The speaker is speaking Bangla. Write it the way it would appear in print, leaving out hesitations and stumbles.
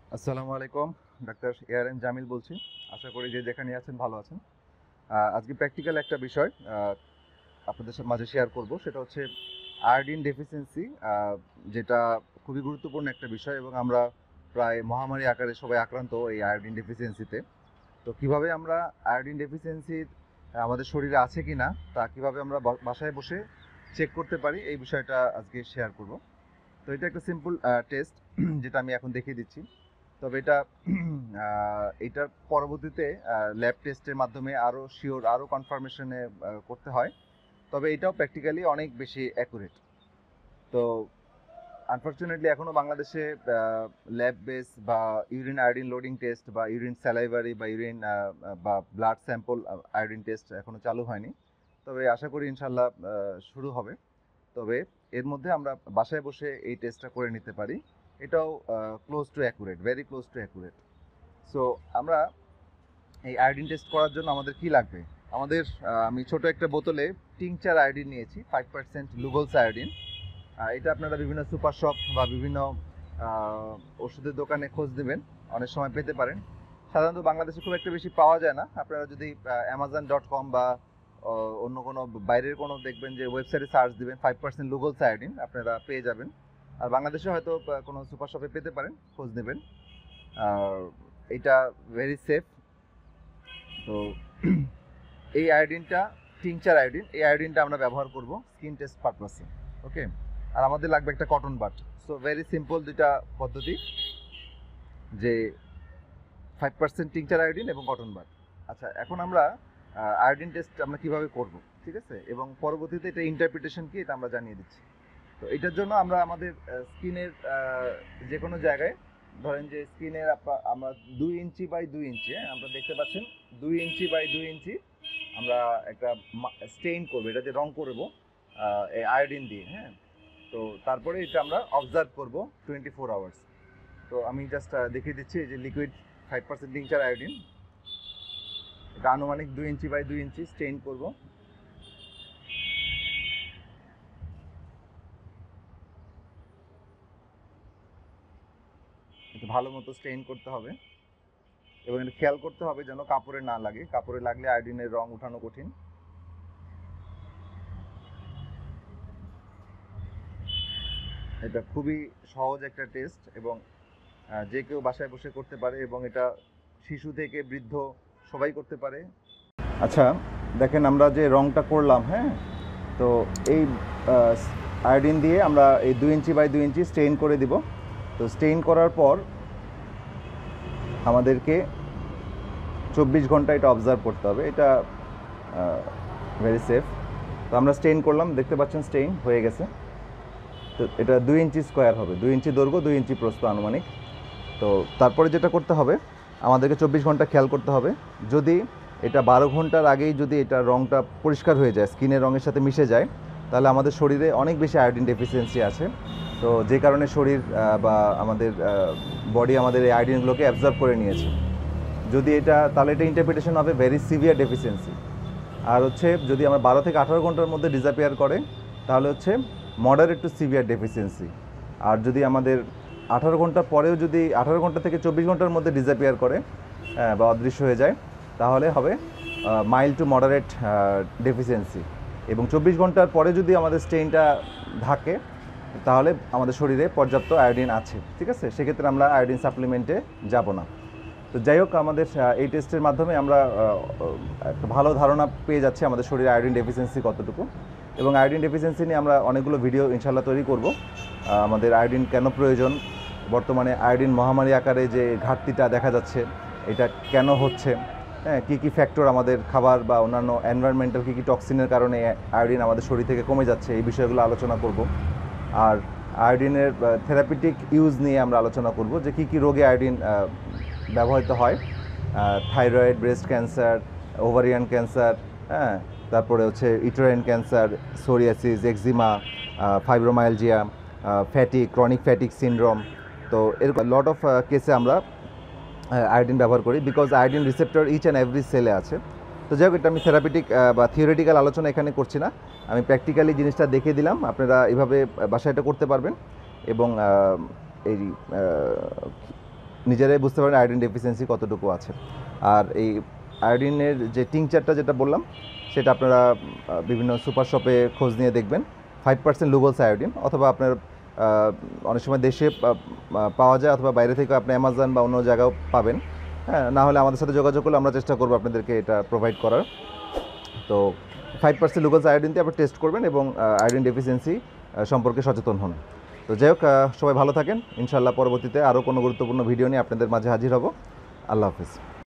আসসালামু আলাইকুম, ডাক্তার এআরএন জামিল বলছি। আশা করি যে যেখানে আছেন ভালো আছেন। আজকে প্র্যাকটিক্যাল একটা বিষয় আপনাদের মাঝে শেয়ার করব, সেটা হচ্ছে আয়োডিন ডেফিসিয়েন্সি, যেটা খুবই গুরুত্বপূর্ণ একটা বিষয় এবং আমরা প্রায় মহামারী আকারে সবাই আক্রান্ত এই আয়োডিন ডেফিসিয়েন্সিতে। তো কিভাবে আমরা আয়োডিন ডেফিসিয়েন্সি আমাদের শরীরে আছে কি না তা কিভাবে আমরা বাসায় বসে চেক করতে পারি, এই বিষয়টা আজকে শেয়ার করব। তো এটা একটা সিম্পল টেস্ট যেটা আমি এখন দেখিয়ে দিচ্ছি। তবে এটার পরবর্তীতে ল্যাব টেস্টের মাধ্যমে আরও শিওর, আরও কনফার্মেশনে করতে হয়। তবে এটাও প্র্যাকটিক্যালি অনেক বেশি অ্যাকুরেট। তো আনফর্চুনেটলি এখনও বাংলাদেশে ল্যাব বেস বা ইউরিন আয়োডিন লোডিং টেস্ট বা ইউরিন স্যালাইভারি বা ইউরিন বা ব্লাড স্যাম্পল আয়োডিন টেস্ট এখনও চালু হয়নি। তবে আশা করি ইনশাল্লাহ শুরু হবে। তবে এর মধ্যে আমরা বাসায় বসে এই টেস্টটা করে নিতে পারি। এটাও close to accurate, very close to accurate. So আমরা এই আয়োডিন টেস্ট করার জন্য আমাদের কি লাগবে? আমাদের আমি ছোট একটা বোতলে টিংচার আয়োডিন নিয়েছি, 5% লুগলস আয়োডিন। এটা আপনারা বিভিন্ন সুপার শপ বা বিভিন্ন ওষুধের দোকানে খোঁজ দেবেন, অনেক সময় পেতে পারেন। সাধারণত বাংলাদেশে খুব একটা বেশি পাওয়া যায় না। আপনারা যদি amazon.com বা অন্য কোনো বাইরের কোনো দেখবেন যে ওয়েবসাইটে সার্চ দিবেন 5% লুগলস আয়োডিন, আপনারা পেয়ে যাবেন। আর বাংলাদেশে হয়তো কোনো সুপার শপে পেতে পারেন, খোঁজ নেবেন। এটা ভেরি সেফ। তো এই আয়োডিনটা টিংচার আয়োডিন, এই আয়োডিনটা আমরা ব্যবহার করব স্কিন টেস্ট পারপাসে। ওকে, আর আমাদের লাগবে একটা cotton bud. So very simple দুইটা পদ্ধতি, যে 5% টিংচার আয়োডিন এবং কটন বাড। আচ্ছা, এখন আমরা আয়োডিন টেস্ট আমরা কীভাবে করব, ঠিক আছে, এবং পরবর্তীতে এটা ইন্টারপ্রিটেশন কি এটা আমরা জানিয়ে দিচ্ছি। তো এটার জন্য আমরা আমাদের স্কিনের যে কোনো জায়গায়, ধরেন যে স্কিনের আমরা 2 ইঞ্চি বাই 2 ইঞ্চি, আমরা দেখতে পাচ্ছেন 2 ইঞ্চি বাই 2 ইঞ্চি আমরা একটা স্টেইন করবো, এটা দিয়ে রং করবো এই আয়োডিন দিয়ে। হ্যাঁ, তো তারপরে এটা আমরা অবজার্ভ করব 24 আওয়ার্স। তো আমি জাস্ট দেখিয়ে দিচ্ছি যে লিকুইড 5% টিংচার আয়োডিন, এটা আনুমানিক 2 ইঞ্চি বাই 2 ইঞ্চি স্টেইন করব। একটু ভালো মতো স্টেইন করতে হবে এবং এটা খেয়াল করতে হবে যেন কাপড়ে না লাগে, কাপড়ে লাগলে আয়োডিনের রং উঠানো কঠিন। এটা খুবই সহজ একটা টেস্ট এবং যে কেউ বাসায় বসে করতে পারে এবং এটা শিশু থেকে বৃদ্ধ সবাই করতে পারে। আচ্ছা, দেখেন আমরা যে রংটা করলাম, হ্যাঁ, তো এই আয়োডিন দিয়ে আমরা এই 2 ইঞ্চি বাই 2 ইঞ্চি স্টেইন করে দিব। তো স্টেইন করার পর আমাদেরকে 24 ঘন্টা এটা অবজার্ভ করতে হবে। এটা ভেরি সেফ। তো আমরা স্টেইন করলাম, দেখতে পাচ্ছেন স্টেইন হয়ে গেছে। তো এটা 2 ইঞ্চি স্কোয়ার হবে, 2 ইঞ্চি দৈর্ঘ্য, 2 ইঞ্চি প্রস্থ আনুমানিক। তো তারপরে যেটা করতে হবে, আমাদেরকে 24 ঘন্টা খেয়াল করতে হবে। যদি এটা 12 ঘন্টার আগেই যদি এটা রঙটা পরিষ্কার হয়ে যায়, স্কিনের রঙের সাথে মিশে যায়, তাহলে আমাদের শরীরে অনেক বেশি আয়োডিন ডেফিসিয়েন্সি আছে। তো যে কারণে শরীর বা আমাদের বডি আমাদের এই আয়োডিনগুলোকে অ্যাবজর্ব করে নিয়েছে। যদি এটা, তাহলে এটা ইন্টারপ্রিটেশন হবে ভেরি সিভিয়ার ডেফিসিয়েন্সি। আর হচ্ছে যদি আমরা 12 থেকে 18 ঘন্টার মধ্যে ডিসঅ্যাপিয়ার করে, তাহলে হচ্ছে মডারেট টু সিভিয়ার ডেফিসিয়েন্সি। আর যদি আমাদের 18 ঘন্টা পরেও যদি 18 ঘন্টা থেকে 24 ঘন্টার মধ্যে ডিসঅ্যাপিয়ার করে বা অদৃশ্য হয়ে যায়, তাহলে হবে মাইল্ড টু মডারেট ডেফিসিয়েন্সি। এবং 24 ঘন্টার পরে যদি আমাদের স্টেইনটা থাকে, তাহলে আমাদের শরীরে পর্যাপ্ত আয়োডিন আছে, ঠিক আছে, সেক্ষেত্রে আমরা আয়োডিন সাপ্লিমেন্টে যাব না। তো যাই হোক, আমাদের এই টেস্টের মাধ্যমে আমরা একটা ভালো ধারণা পেয়ে যাচ্ছি আমাদের শরীরে আয়োডিন ডেফিসিয়েন্সি কতটুকু। এবং আয়োডিন ডেফিসিয়েন্সি নিয়ে আমরা অনেকগুলো ভিডিও ইনশাল্লাহ তৈরি করব। আমাদের আয়োডিন কেন প্রয়োজন, বর্তমানে আয়োডিন মহামারী আকারে যে ঘাটতিটা দেখা যাচ্ছে, এটা কেন হচ্ছে, হ্যাঁ, কী কী ফ্যাক্টর আমাদের খাবার বা অন্যান্য এনভায়রনমেন্টাল কী কী টক্সিনের কারণে আয়োডিন আমাদের শরীর থেকে কমে যাচ্ছে, এই বিষয়গুলো আলোচনা করব। আর আয়োডিনের থেরাপিউটিক ইউজ নিয়ে আমরা আলোচনা করব, যে কী কী রোগে আয়োডিন ব্যবহৃত হয়। Thyroid, breast cancer, ovarian cancer, হ্যাঁ, তারপরে হচ্ছে uterine cancer, psoriasis, eczema, fibromyalgia, chronic fatigue syndrome. তো এরকম লট অফ কেসে আমরা আয়োডিন ব্যবহার করি, because iodine receptor each and every সেলে আছে। তো যাই হোক, এটা আমি থেরাপিউটিক বা থিওরিটিক্যাল আলোচনা এখানে করছি না, আমি প্র্যাকটিক্যালি জিনিসটা দেখিয়ে দিলাম। আপনারা এইভাবে বাসায় এটা করতে পারবেন এবং এই নিজেরাই বুঝতে পারেন আয়োডিন ডেফিসিয়েন্সি কতটুকু আছে। আর এই আয়োডিনের যে টিংচারটা যেটা বললাম, সেটা আপনারা বিভিন্ন সুপার শপে খোঁজ নিয়ে দেখবেন 5% লুগলস আয়োডিন, অথবা আপনার অনেক সময় দেশে পাওয়া যায়, অথবা বাইরে থেকে আপনি অ্যামাজন বা অন্য জায়গাও পাবেন। হ্যাঁ, না হলে আমাদের সাথে যোগাযোগ করলে আমরা চেষ্টা করবো আপনাদেরকে এটা প্রোভাইড করার। তো 5% লুগলস আয়োডিন দিয়ে আপনি টেস্ট করবেন এবং আয়োডিন ডেফিসিয়েন্সি সম্পর্কে সচেতন হন। তো যাই হোক, সবাই ভালো থাকেন। ইনশাআল্লাহ পরবর্তীতে আরও কোনো গুরুত্বপূর্ণ ভিডিও নিয়ে আপনাদের মাঝে হাজির হব। আল্লাহ হাফিজ।